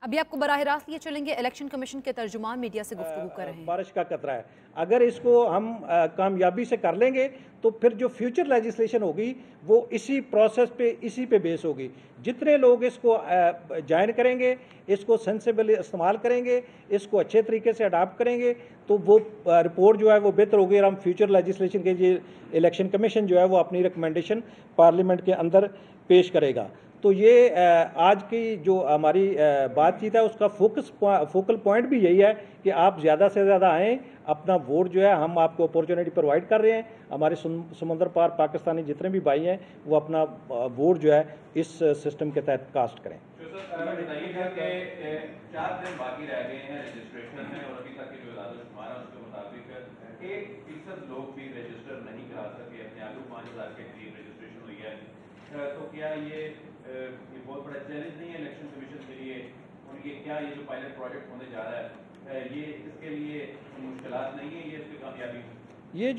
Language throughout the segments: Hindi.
अभी आपको बराह रास्त ये चलेंगे, इलेक्शन कमीशन के तर्जुमान मीडिया से गुफ्तगू कर रहे हैं। बारिश का खतरा है। अगर इसको हम कामयाबी से कर लेंगे तो फिर जो फ्यूचर लेजिस्लेशन होगी वो इसी प्रोसेस पे, इसी पे बेस होगी। जितने लोग इसको ज्वाइन करेंगे, इसको सेंसिबली इस्तेमाल करेंगे, इसको अच्छे तरीके से अडाप्ट करेंगे, तो वो रिपोर्ट जो है वो बेहतर होगी और हम फ्यूचर लेजिस्लेशन के लिए इलेक्शन कमीशन जो है वो अपनी रिकमेंडेशन पार्लियामेंट के अंदर पेश करेगा। तो ये आज की जो हमारी बातचीत है उसका फोकल पॉइंट भी यही है कि आप ज़्यादा से ज़्यादा आएँ, अपना वोट जो है हम आपको अपॉर्चुनिटी प्रोवाइड कर रहे हैं। हमारे समुद्र पार पाकिस्तानी जितने भी भाई हैं वो अपना वोट जो है इस सिस्टम के तहत कास्ट करें। बताइएगा कि 4 दिन बाकी रह गए हैं रजिस्ट्रेशन में और अभी तक के जो शुमार है उसके मुताबिक 1% लोग भी रजिस्टर नहीं करा सके अपने आलू 5000 के करीब रजिस्ट्रेशन हुई है। तो क्या ये बहुत बड़ा चैलेंज नहीं है इलेक्शन कमीशन के लिए, और ये क्या ये जो पायलट प्रोजेक्ट होने जा रहा है ये इसके लिए मुश्किलात नहीं है, ये इसकी कामयाबी? ये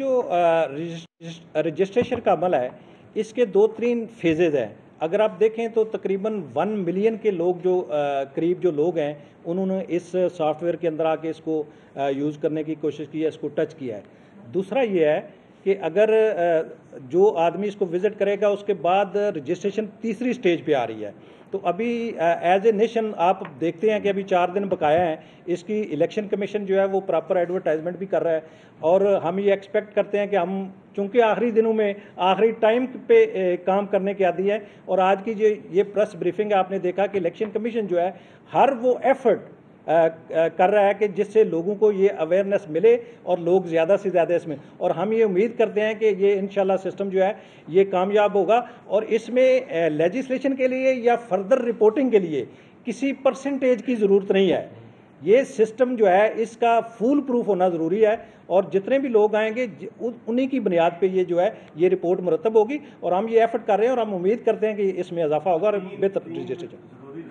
जो रजिस्ट्रेशन का अमल है इसके 2-3 फेजेज हैं। अगर आप देखें तो तकरीबन 1 मिलियन के लोग जो करीब जो लोग हैं उन्होंने इस सॉफ्टवेयर के अंदर आके इसको यूज़ करने की कोशिश की है, इसको टच किया है। दूसरा ये है कि अगर जो आदमी इसको विज़िट करेगा उसके बाद रजिस्ट्रेशन तीसरी स्टेज पे आ रही है। तो अभी एज ए नेशन आप देखते हैं कि अभी 4 दिन बकाया हैं, इसकी इलेक्शन कमीशन जो है वो प्रॉपर एडवर्टाइजमेंट भी कर रहा है और हम ये एक्सपेक्ट करते हैं कि हम चूँकि आखिरी दिनों में आखिरी टाइम पे काम करने के आदी है। और आज की जो ये प्रेस ब्रीफिंग आपने देखा कि इलेक्शन कमीशन जो है हर वो एफर्ट कर रहा है कि जिससे लोगों को ये अवेयरनेस मिले और लोग ज़्यादा से ज़्यादा इसमें, और हम ये उम्मीद करते हैं कि ये इंशाल्लाह सिस्टम जो है ये कामयाब होगा और इसमें लेजिस्लेशन के लिए या फर्दर रिपोर्टिंग के लिए किसी परसेंटेज की ज़रूरत नहीं है। ये सिस्टम जो है इसका फुल प्रूफ होना ज़रूरी है और जितने भी लोग आएंगे उन्हीं की बुनियाद पे ये जो है ये रिपोर्ट मुरतब होगी और हम ये एफर्ट कर रहे हैं और हम उम्मीद करते हैं कि इसमें इजाफा होगा और बेहतर रजिस्ट्रेशन।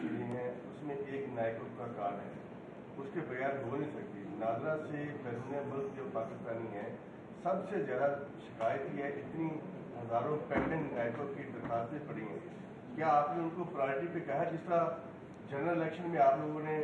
उसके बगैर हो नहीं सकती। नादरा से बैरून मुल्क जो पाकिस्तानी है सबसे ज़्यादा शिकायत ही है, इतनी हज़ारों पेंडिंग नायकों की दरखास्तें पड़ी हैं। क्या आपने उनको प्रायोरिटी पे कहा, जिस तरह जनरल इलेक्शन में आप लोगों ने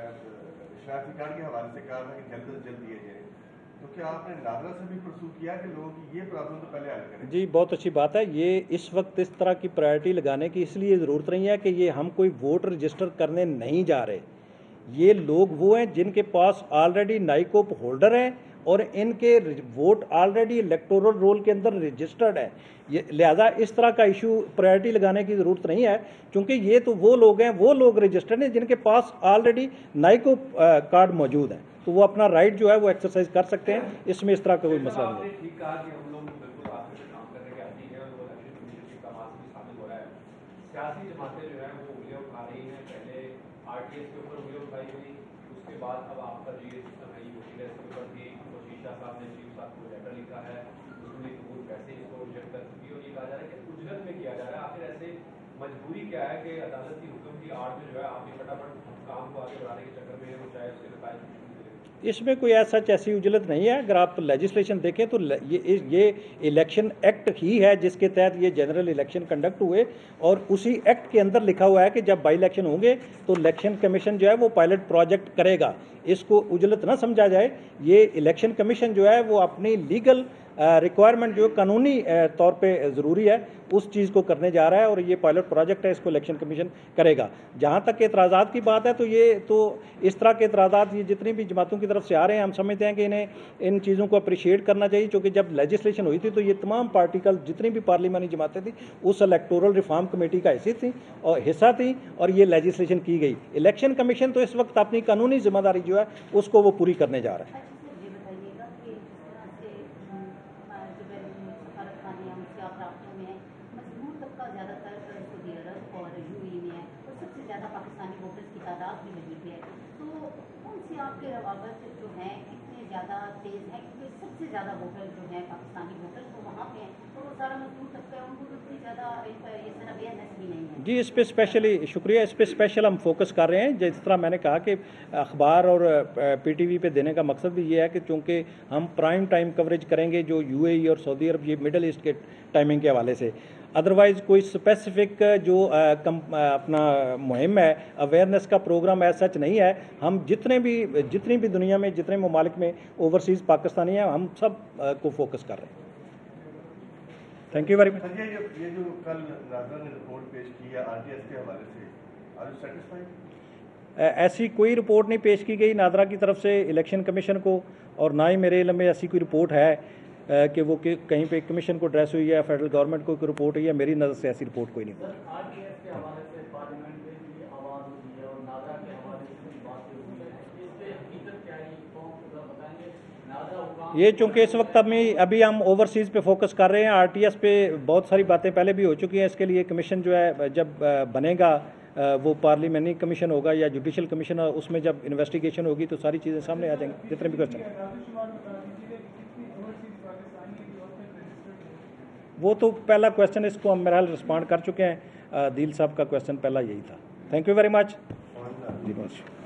शनाख्ती कार्ड के हवाले से कहा था कि जल्द से जल्द दिए जाए, तो क्या आपने नादरा से भी परसू किया कि लोगों की ये प्रॉब्लम तो पहले हल करें? जी, बहुत अच्छी बात है। ये इस वक्त इस तरह की प्रायोरिटी लगाने की इसलिए ज़रूरत नहीं है कि ये हम कोई वोट रजिस्टर करने नहीं जा रहे। ये लोग वो हैं जिनके पास ऑलरेडी नाइकोप होल्डर हैं और इनके वोट ऑलरेडी इलेक्टोरल रोल के अंदर रजिस्टर्ड है। ये लिहाजा इस तरह का इशू प्रायोरिटी लगाने की ज़रूरत नहीं है, क्योंकि ये तो वो लोग हैं, वो लोग रजिस्टर्ड हैं जिनके पास ऑलरेडी नाइकोप कार्ड मौजूद है, तो वो अपना राइट जो है वो एक्सरसाइज कर सकते हैं। इसमें इस तरह का कोई मसला नहीं है। ठीक कहा कि हम लोग बिल्कुल आपसे काम करने के आती है और इलेक्शन कमीशन के काम में शामिल हो रहा है। सियासी जमातें जो है वो उंगलियां उठा रही हैं, पहले आरटीएस के ऊपर उंगलियां उठाई गई, उसके बाद अब आपका जो ये सिस्टम है यूटीएस के ऊपर भी शीशा साहब ने चीफ साहब को लेटर लिखा है, उसमें कबूल पैसे इसको रिजेक्ट कर चुकी है और ये कहा जा रहा है कि उजरत में किया जा रहा है। आखिर ऐसे मजबूरी क्या है कि अदालत की हुक्म की आड़ में जो है आपने फटाफट काम को आगे बढ़ाने के चक्कर में वो चाहे उसके नताज? इसमें कोई ऐसी उजलत नहीं है। अगर आप लेजिस्लेशन देखें तो ये इलेक्शन एक्ट ही है जिसके तहत ये जनरल इलेक्शन कंडक्ट हुए और उसी एक्ट के अंदर लिखा हुआ है कि जब बाई इलेक्शन होंगे तो इलेक्शन कमीशन जो है वो पायलट प्रोजेक्ट करेगा। इसको उजलत ना समझा जाए। ये इलेक्शन कमीशन जो है वो अपनी लीगल रिक्वायरमेंट जो कानूनी तौर पे ज़रूरी है उस चीज़ को करने जा रहा है और ये पायलट प्रोजेक्ट है, इसको इलेक्शन कमीशन करेगा। जहाँ तक एतराज़ात की बात है तो ये तो इस तरह के एतराज़ात ये जितनी भी जमातों की तरफ से आ रहे हैं हम समझते हैं कि इन्हें इन चीज़ों को अप्रिशिएट करना चाहिए, क्योंकि जब लेजिस्लेशन हुई थी तो ये तमाम पार्टिकल जितनी भी पार्लियामानी जमातें थी उस इलेक्टोरल रिफॉर्म कमेटी का हिस्सा थी और ये लेजिस्लेशन की गई। इलेक्शन कमीशन तो इस वक्त अपनी कानूनी जिम्मेदारी जो है उसको वो पूरी करने जा रहा है। आपके रवाबत जो हैं कितने ज़्यादा तेज़ हैं, क्योंकि सबसे ज़्यादा वोटर जो हैं पाकिस्तानी वोटर वो वहाँ पे हैं, तो वो सारा मजदूर तबका है, उनको इतनी ज़्यादा अवेयरनेस भी नहीं है। जी, इस पर स्पेशली शुक्रिया। इस पर स्पेशल हम फोकस कर रहे हैं। जिस तरह मैंने कहा कि अखबार और पीटीवी पे देने का मकसद भी ये है कि चूँकि हम प्राइम टाइम कवरेज करेंगे जो यूएई और सऊदी अरब ये मिडल ईस्ट के टाइमिंग के हवाले से, अदरवाइज़ कोई स्पेसिफिक जो अपना मुहिम है, अवेयरनेस का प्रोग्राम ऐसा सच नहीं है। हम जितनी भी दुनिया में जितने ममालिक में ओवरसीज़ पाकिस्तानी हैं, हम सब को फोकस कर रहे हैं। Thank you very much. Sir, ये जो कल नाजरा ने रिपोर्ट पेश की है आरटीएस के हवाले से, आर यू सेटिस्फाइड? ऐसी कोई रिपोर्ट नहीं पेश की गई नादरा की तरफ से इलेक्शन कमीशन को, और ना ही मेरे इल्म में ऐसी कोई रिपोर्ट है कि वो कहीं पे कमीशन को एड्रेस हुई है, फेडरल गवर्नमेंट को कोई रिपोर्ट हुई है। मेरी नज़र से ऐसी रिपोर्ट कोई नहीं। आरटीएस के हवाले से पार्लियामेंट में भी आवाज़ हुई है और नादरा के हवाले से भी बात हुई है, इससे हकीकत क्या है, कौन बताएंगे? नादरा हुकाम ये चूँकि इस वक्त अभी हम ओवरसीज़ पे फोकस कर रहे हैं, आरटीएस पे बहुत सारी बातें पहले भी हो चुकी हैं। इसके लिए कमीशन जो है जब बनेगा वो पार्लियामेंट्री कमीशन होगा या जुडिशल कमीशन, उसमें जब इन्वेस्टिगेशन होगी तो सारी चीज़ें सामने आ जाएंगी, जितने भी क्वेश्चन। वो तो पहला क्वेश्चन, इसको हम मेरा रिस्पॉन्ड कर चुके हैं। दिल साहब का क्वेश्चन पहला यही था। Thank you very much.